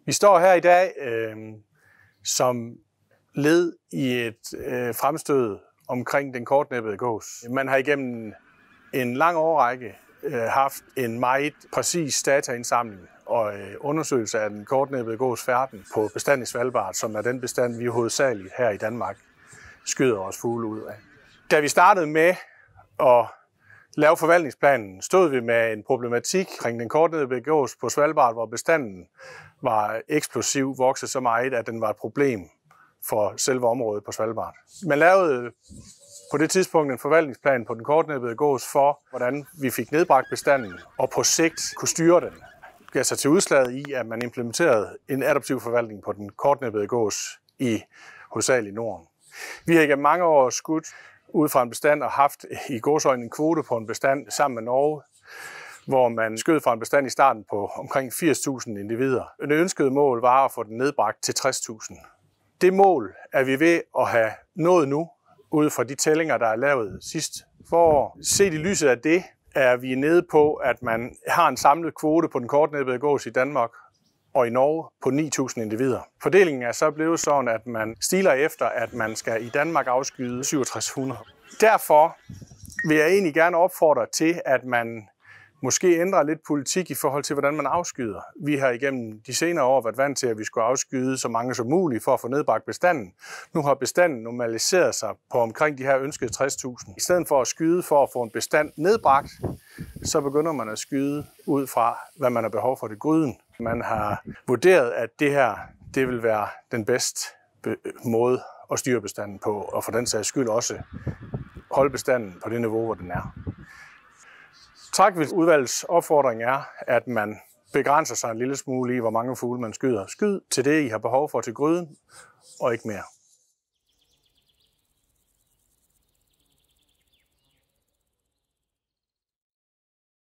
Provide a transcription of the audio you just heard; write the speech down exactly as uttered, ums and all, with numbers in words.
Vi står her i dag øh, som led i et øh, fremstød omkring den kortnæbbede gås. Man har igennem en lang årrække øh, haft en meget præcis dataindsamling og øh, undersøgelse af den kortnæbbede gås færden på bestanden i Svalbard, som er den bestand, vi hovedsageligt her i Danmark skyder vores fugle ud af. Da vi startede med at lave forvaltningsplanen, stod vi med en problematik kring den kortnæbbede gås på Svalbard, hvor bestanden var eksplosiv, vokset så meget, at den var et problem for selve området på Svalbard. Man lavede på det tidspunkt en forvaltningsplan på den kortnæbbede gås for, hvordan vi fik nedbragt bestanden og på sigt kunne styre den. Det gav sig til udslaget i, at man implementerede en adaptiv forvaltning på den kortnæbbede gås i hovedsageligt Norden. Vi har igennem mange år skudt ud fra en bestand og haft i gåseøjne en kvote på en bestand sammen med Norge, hvor man skød fra en bestand i starten på omkring firs tusind individer. Det ønskede mål var at få den nedbragt til tres tusind. Det mål er vi ved at have nået nu, ud fra de tællinger, der er lavet sidst forår. Set i lyset af det, er vi nede på, at man har en samlet kvote på den kortnæbbede gås i Danmark og i Norge på ni tusind individer. Fordelingen er så blevet sådan, at man stiler efter, at man skal i Danmark afskyde syvogtres hundrede. Derfor vil jeg egentlig gerne opfordre til, at man måske ændrer lidt politik i forhold til, hvordan man afskyder. Vi har igennem de senere år været vant til, at vi skulle afskyde så mange som muligt for at få nedbragt bestanden. Nu har bestanden normaliseret sig på omkring de her ønskede tres tusind. I stedet for at skyde for at få en bestand nedbragt, så begynder man at skyde ud fra, hvad man har behov for til gryden. Man har vurderet, at det her det vil være den bedste måde at styre bestanden på, og for den sags skyld også holde bestanden på det niveau, hvor den er. Trækvildtudvalgets opfordring er, at man begrænser sig en lille smule i, hvor mange fugle man skyder. Skyd til det, I har behov for til gryden, og ikke mere.